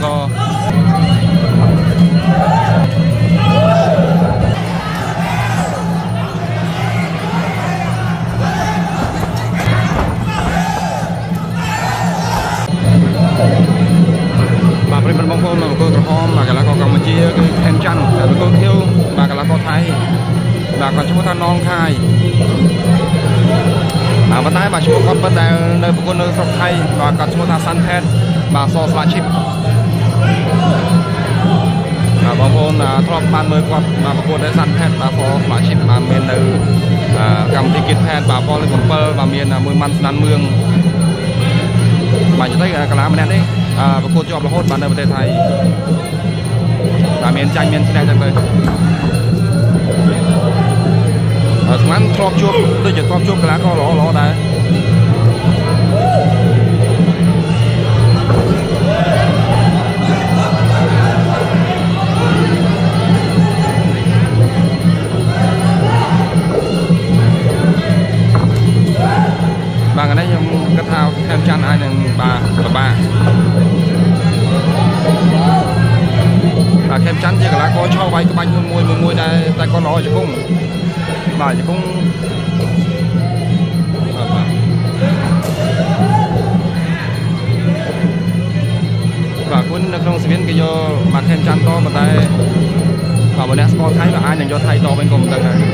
có bà phải bên bóng phôn là một cô hôm mà cái là có Campuchia cái em chăn là một cô thiêu và cái là có Thái và còn chúng ta non khai và tái bà chúng con bên đây nơi một cô nơi sọc Thái và còn chúng ta săn thét và so sla chip bóng phôn là thọp ban mới con mà một cô đã săn thét và so sla chip mà miền nơi cầm thị kiệt thét và con lên còn pơ và miền là mười man săn mương bà cho thấy cái lá mình đấy và cô cho là hốt bạn ởประเทศ Thái và miền tranh miền này chẳng đây ở ngắn thọp chuột tôi chỉ thọp chuột cái lá có ló đấy và cái này cái thao theo chăn ai là bà kem chắn chứ là có cho vay cái bánh mùi đây tay con nó chứ không bà chứ không và cuốn trong sự biến cái do mà kem chắn to mà tay và một nét có thấy là ai dành cho thay to bên cùng tầng này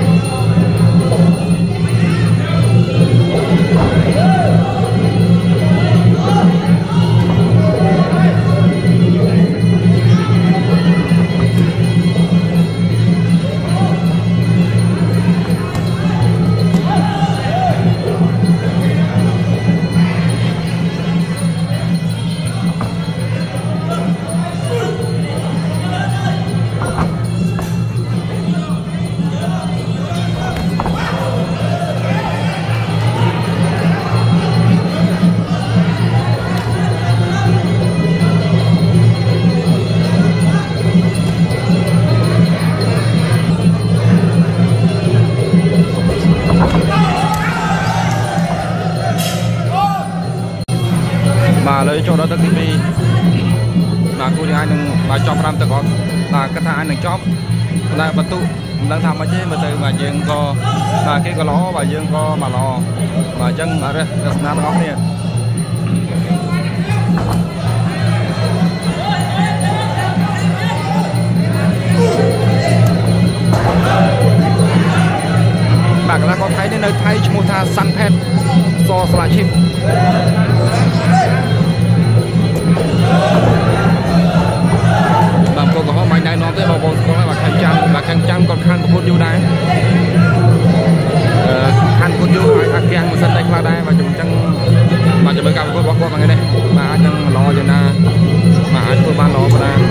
lấy cho đó TV là cô đi ai đừng bà cho làm tự có là cái thằng anh đừng chóp là bật tụ đang làm mà chứ mà từ mà dương co là cái có ló và dương co mà lò mà chân ở đây nó ngóc nè bà là có thấy đến nơi thay cho một tha săn pet so sla chip bà cô có máy này nó tới bao bồn có là khăn chăm còn khăn của cô du đá khăn cô du hay khăn một sân đây là đây và chúng chân mà cho mấy cặp cô bỏ qua bằng cái này mà anh đang lo cho na mà anh cô ban lo vào đây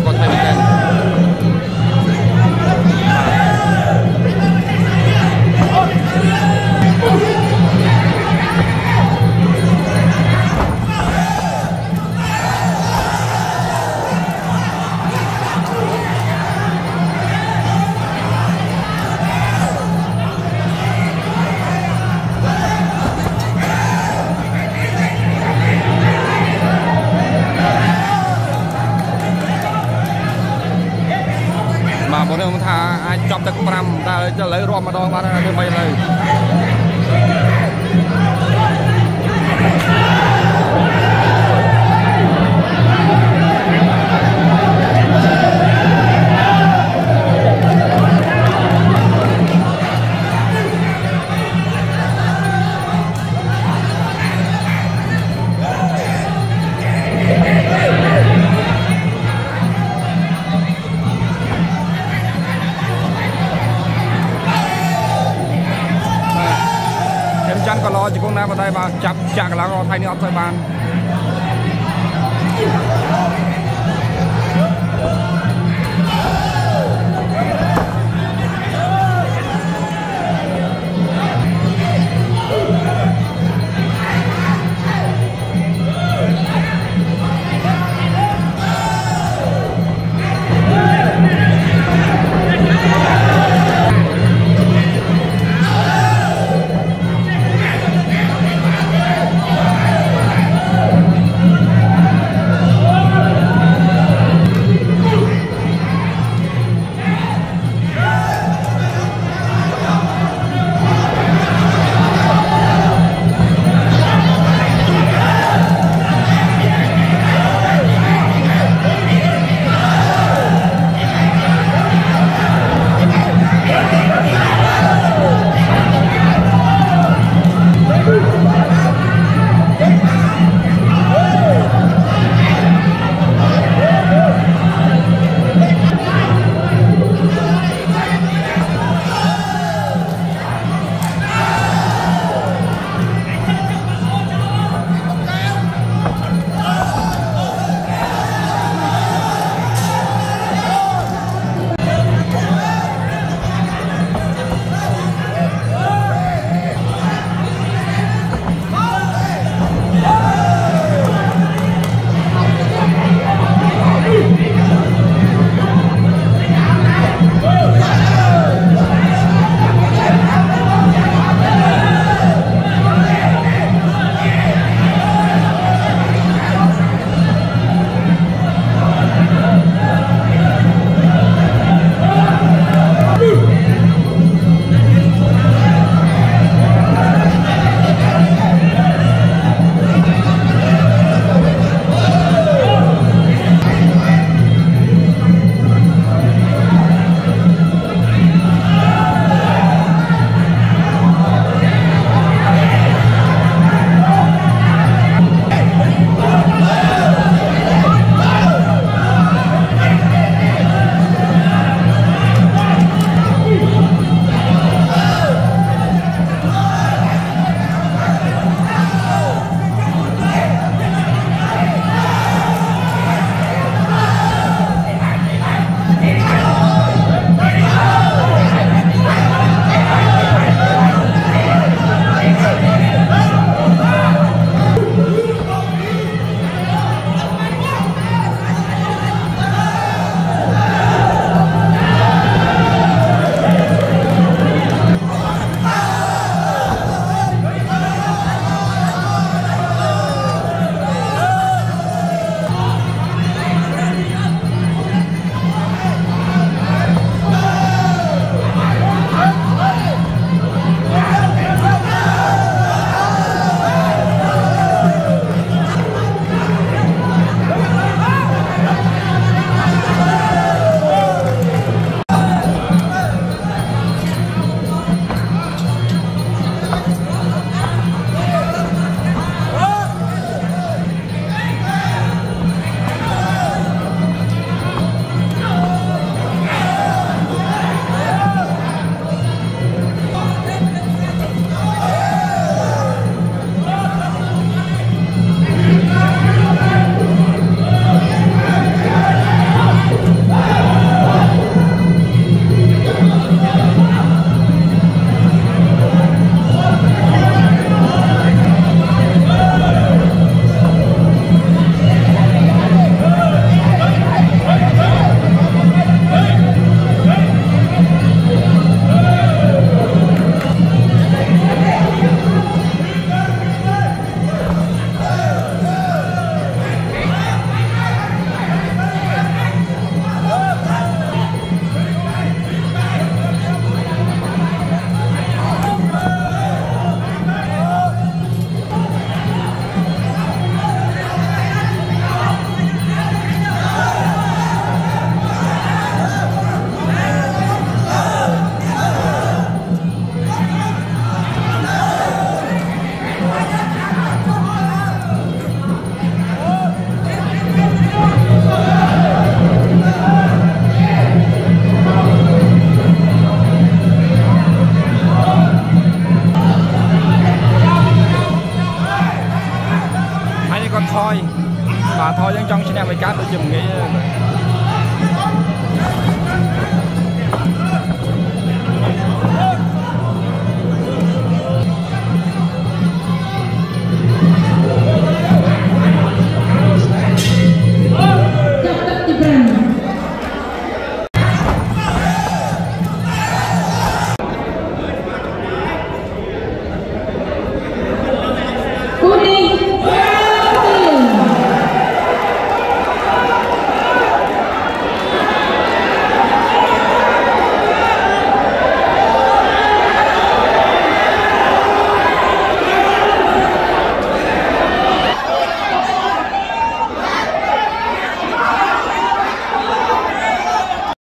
có thay tên mà bọn em tha ai chọc được 5 ta cho lấy rom mà đo mà ra thì mày lấy chăn còn lo chỉ con nào vào tay vào chặt chặt là có thay nữa thôi bạn